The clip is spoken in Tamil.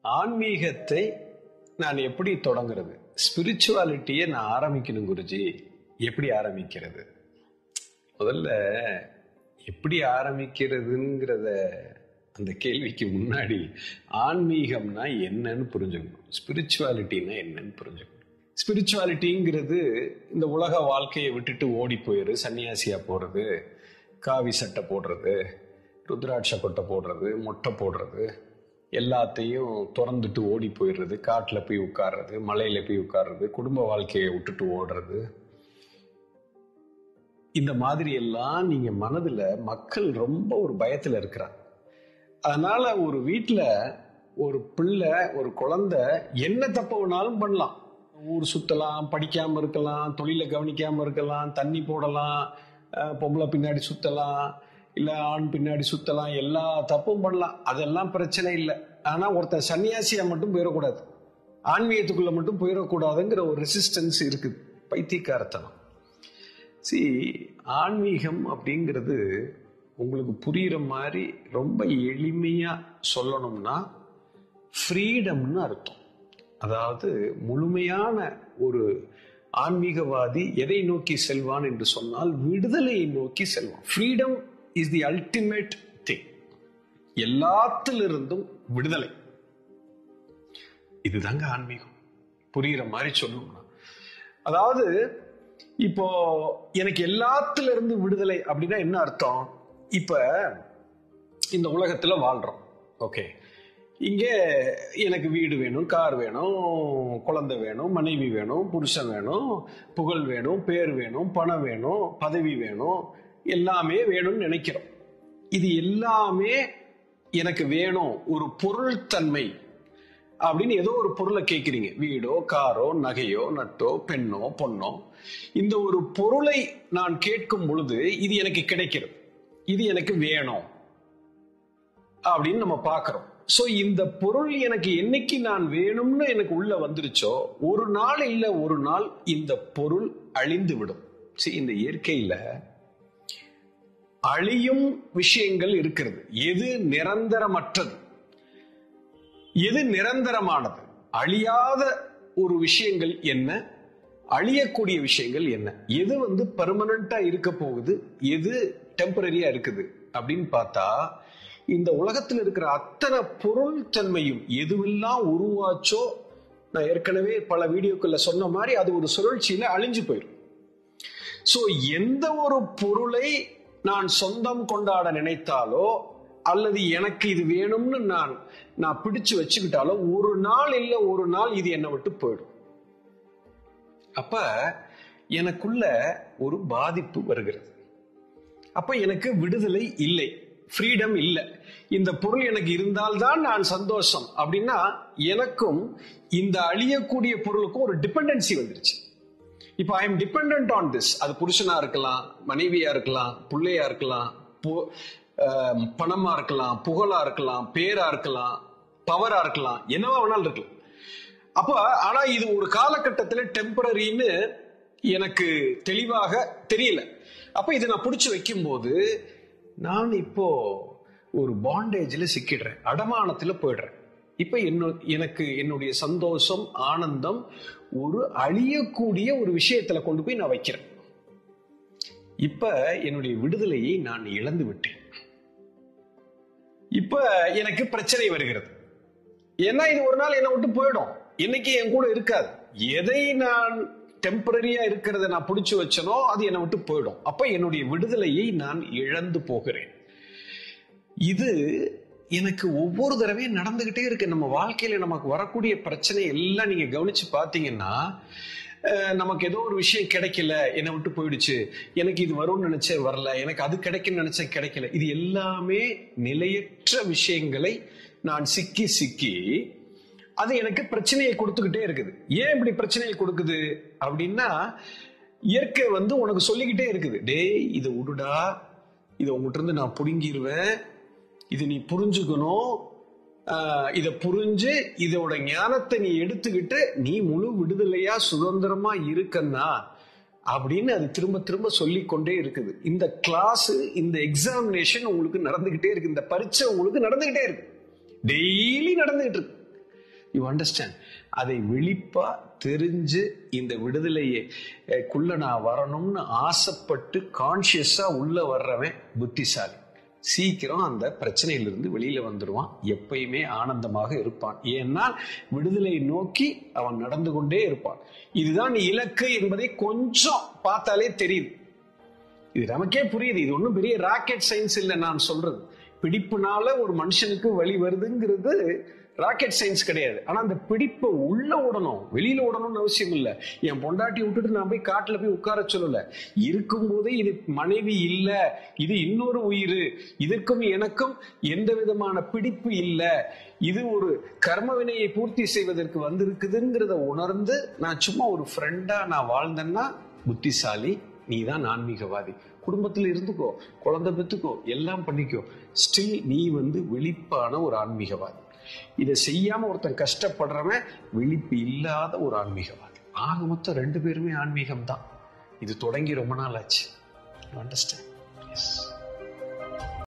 ஆன்மீகத்தை நான் எப்படி தொடங்குறது? ஸ்பிரிச்சுவாலிட்டியை நான் ஆரம்பிக்கணும் குருஜி, எப்படி ஆரம்பிக்கிறது? முதல்ல எப்படி ஆரம்பிக்கிறதுங்கிறத அந்த கேள்விக்கு முன்னாடி ஆன்மீகம்னா என்னன்னு புரிஞ்சுக்கணும், ஸ்பிரிச்சுவாலிட்டின்னா என்னன்னு புரிஞ்சுக்கணும். ஸ்பிரிச்சுவாலிட்டிங்கிறது இந்த உலக வாழ்க்கையை விட்டுட்டு ஓடி போயிரு, சன்னியாசியா போறது, காவி சட்டை போடுறது, ருத்ராட்ச கொட்டை போடுறது, மொட்டை போடுறது, எல்லாத்தையும் திறந்துட்டு ஓடி போயிடுறது, காட்டில் போய் உட்கார்றது, மலையில போய் உட்கார்றது, குடும்ப வாழ்க்கையை விட்டுட்டு ஓடுறது, இந்த மாதிரி எல்லாம் நீங்க மனதுல மக்கள் ரொம்ப ஒரு பயத்துல இருக்கிறாங்க. அதனால ஒரு வீட்டுல ஒரு பிள்ளை, ஒரு குழந்தை என்ன தப்பு வேணாலும் பண்ணலாம். ஊர் சுத்தலாம், படிக்காம இருக்கலாம், தொழிலை கவனிக்காம இருக்கலாம், தண்ணி போடலாம், பொம்பளை பின்னாடி சுத்தலாம், இல்ல ஆண் பின்னாடி சுத்தலாம், எல்லா தப்பும் பண்ணலாம், அதெல்லாம் பிரச்சனை இல்லை. ஆனா ஒருத்தன் சன்னியாசியா மட்டும் போயிடக்கூடாது, ஆன்மீகத்துக்குள்ள மட்டும் போயிடக்கூடாதுங்கிற ஒரு ரெசிஸ்டன்ஸ் இருக்குது, பைத்தியக்காரத்தனம். ஆன்மீகம் அப்படிங்கிறது உங்களுக்கு புரியுற மாதிரி ரொம்ப எளிமையா சொல்லணும்னா ஃப்ரீடம்னு அர்த்தம். அதாவது முழுமையான ஒரு ஆன்மீகவாதி எதை நோக்கி செல்வான் என்று சொன்னால் விடுதலையை நோக்கி செல்வான். Freedom is the ultimate thing. எல்லாத்திலிருந்தும் விடுதலை, இதுதாங்க ஆன்மீகம். புரியுற மாதிரி சொல்லணும்னா, அதாவது இப்போ எனக்கு எல்லாத்துல இருந்து விடுதலை அப்படின்னா என்ன அர்த்தம்? இப்ப இந்த உலகத்துல வாழ்றோம், ஓகே, இங்கே எனக்கு வீடு வேணும், கார் வேணும், குழந்தை வேணும், மனைவி வேணும், புருஷன் வேணும், புகழ் வேணும், பேர் வேணும், பணம் வேணும், பதவி வேணும், எல்லாமே வேணும்னு நினைக்கிறோம். இது எல்லாமே எனக்கு வேணும், ஒரு பொருள் தன்மை அப்படின்னு ஏதோ ஒரு பொருளை கேட்கிறீங்க, வீடோ காரோ நகையோ நட்டோ பெண்ணோ பொண்ணோ. இந்த ஒரு பொருளை நான் கேட்கும் பொழுது இது எனக்கு கிடைக்கிறது, இது எனக்கு வேணும் அப்படின்னு நம்ம பார்க்கிறோம். சோ இந்த பொருள் எனக்கு என்னைக்கு நான் வேணும்னு எனக்கு உள்ள வந்துருச்சோ, ஒரு நாள் இல்ல ஒரு நாள் இந்த பொருள் அழிந்து விடும். இந்த இயற்கையில அழியும் விஷயங்கள் இருக்கிறது. எது நிரந்தரமற்றது, எது நிரந்தரமானது? அழியாத ஒரு விஷயங்கள் என்ன, அழியக்கூடிய விஷயங்கள் என்ன, எது பெர்மனண்டா இருக்க போகுது, எது டெம்பரரியா இருக்குது அப்படின்னு பார்த்தா, இந்த உலகத்தில் இருக்கிற அத்தனை பொருள் தன்மையும் எதுவெல்லாம் உருவாச்சோ, நான் ஏற்கனவே பல வீடியோக்குள்ள சொன்ன மாதிரி அது ஒரு சுழற்சியில அழிஞ்சு போயிடும். சோ எந்த ஒரு பொருளை நான் சொந்தம் கொண்டாட நினைத்தாலோ அல்லது எனக்கு இது வேணும்னு நான் பிடிச்சு வச்சுக்கிட்டாலும் ஒரு நாள் இல்ல ஒரு நாள் இது என்னை விட்டு போயிடும். அப்ப எனக்குள்ள ஒரு பாதிப்பு வருகிறது. அப்ப எனக்கு விடுதலை இல்லை, ஃப்ரீடம் இல்லை. இந்த பொருள் எனக்கு இருந்தால்தான் நான் சந்தோஷம் அப்படின்னா எனக்கும் இந்த அழியக்கூடிய பொருளுக்கும் ஒரு டிபெண்டன்சி வந்துருச்சு. இப்ப I am dependent on this. அது புருஷனா இருக்கலாம், மனைவியா இருக்கலாம், பிள்ளையா இருக்கலாம், பணமா இருக்கலாம், புகழா இருக்கலாம், பேரா இருக்கலாம், பவரா இருக்கலாம், என்னவா வேணாலும் இருக்கலாம். அப்ப ஆனா இது ஒரு காலகட்டத்தில் டெம்பரரின்னு எனக்கு தெளிவாக தெரியல. அப்ப இதை நான் பிடிச்சு வைக்கும் போது நான் இப்போ ஒரு பாண்டேஜ்ல சிக்கிடுறேன், அடமானத்துல போயிடுறேன். இப்ப எனக்கு என்னுடைய சந்தோஷம், ஆனந்தம் ஒரு அழியக்கூடிய ஒரு விஷயத்துல கொண்டு போய் நான் வைக்கிறேன். இப்ப என்னுடைய விடுதலையை நான் இழந்து விட்டேன். இப்ப எனக்கு பிரச்சனை வருகிறது. ஏன்னா இது ஒரு நாள் என்னை விட்டு போயிடும், இன்னைக்கு என் கூட இருக்காது. எதை நான் டெம்பரரியா இருக்கிறத நான் பிடிச்சு வச்சனோ அது என்னை விட்டு போயிடும். அப்ப என்னுடைய விடுதலையை நான் இழந்து போகிறேன். இது எனக்கு ஒவ்வொரு தடவையும் நடந்துகிட்டே இருக்கு. நம்ம வாழ்க்கையில நமக்கு வரக்கூடிய பிரச்சனை எல்லாம் நீங்க கவனிச்சு பாத்தீங்கன்னா, நமக்கு ஏதோ ஒரு விஷயம் கிடைக்கல, என்னை விட்டு போயிடுச்சு, எனக்கு இது வரும்னு நினைச்சேன் வரல, எனக்கு அது கிடைக்கும்னு நினைச்சேன் கிடைக்கல. இது எல்லாமே நிலையற்ற விஷயங்களை நான் சிக்கி சிக்கி அது எனக்கு பிரச்சனையை கொடுத்துக்கிட்டே இருக்குது. ஏன் இப்படி பிரச்சனையை கொடுக்குது அப்படின்னா, இயற்கை உனக்கு சொல்லிக்கிட்டே இருக்குது, டேய் இதை விடுடா, இதை உங்ககிட்ட இருந்து நான் புடுங்கிடுவேன், இது நீ புரிஞ்சுக்கணும், இதை புரிஞ்சு இதோட ஞானத்தை நீ எடுத்துக்கிட்டு நீ முழு விடுதலையா சுதந்திரமா இருக்கன்னா அப்படின்னு அது திரும்ப திரும்ப சொல்லிக்கொண்டே இருக்குது. இந்த கிளாஸ், இந்த எக்ஸாமினேஷன் உங்களுக்கு நடந்துகிட்டே இருக்கு, இந்த பரீட்சை உங்களுக்கு நடந்துகிட்டே இருக்கு, டெய்லி நடந்துகிட்டு இருக்கு. You understand? அதை விழிப்பா தெரிஞ்சு இந்த விடுதலைக்குள்ள நான் வரணும்னு ஆசைப்பட்டு கான்சியஸா உள்ள வர்றவன் புத்திசாலி. சீக்கிரம் அந்த பிரச்சனையிலிருந்து வெளியில வந்துடுவான். எப்பயுமே ஆனந்தமாக இருப்பான். ஏன்னா விடுதலை நோக்கி அவன் நடந்து கொண்டே இருப்பான். இதுதான் இலக்கு என்பதை கொஞ்சம் பார்த்தாலே தெரியுது. இது நமக்கே புரியுது. இது ஒன்றும் பெரிய ராக்கெட் சயின்ஸ் இல்லை. நான் சொல்றது பிடிப்புனால ஒரு மனுஷனுக்கு வழி வருதுங்கிறது ராக்கெட் சயின்ஸ் கிடையாது. ஆனா அந்த பிடிப்பை உள்ள விடணும், வெளியில விடணும்னு அவசியம் இல்லை. என் பொண்டாட்டி விட்டுட்டு நான் போய் காட்டுல போய் உட்கார சொல்லல. இருக்கும் போதே இது மனைவி இல்ல, இது இன்னொரு உயிர், இதற்கும் எனக்கும் எந்த விதமான பிடிப்பு இல்லை, இது ஒரு கர்ம வினையை பூர்த்தி செய்வதற்கு வந்திருக்குதுங்கிறத உணர்ந்து நான் சும்மா ஒரு ஃப்ரெண்டா நான் வாழ்ந்தேன்னா புத்திசாலி. நீ தான் ஆன்மீகவாதி. குடும்பத்துல இருந்துக்கோ, குழந்தை பெத்துக்கோ, எல்லாம் பண்ணிக்கோ, ஸ்டில் நீ விழிப்பான ஒரு ஆன்மீகவாதி. இதை செய்யாம ஒருத்தன் கஷ்டப்படுறவன் விழிப்பு இல்லாத ஒரு ஆன்மீகவாதி. ஆக மொத்தம் 2 பேருமே ஆன்மீகம் தான். இது தொடங்கி ரொம்ப நாள் ஆச்சு. You understand? எஸ்.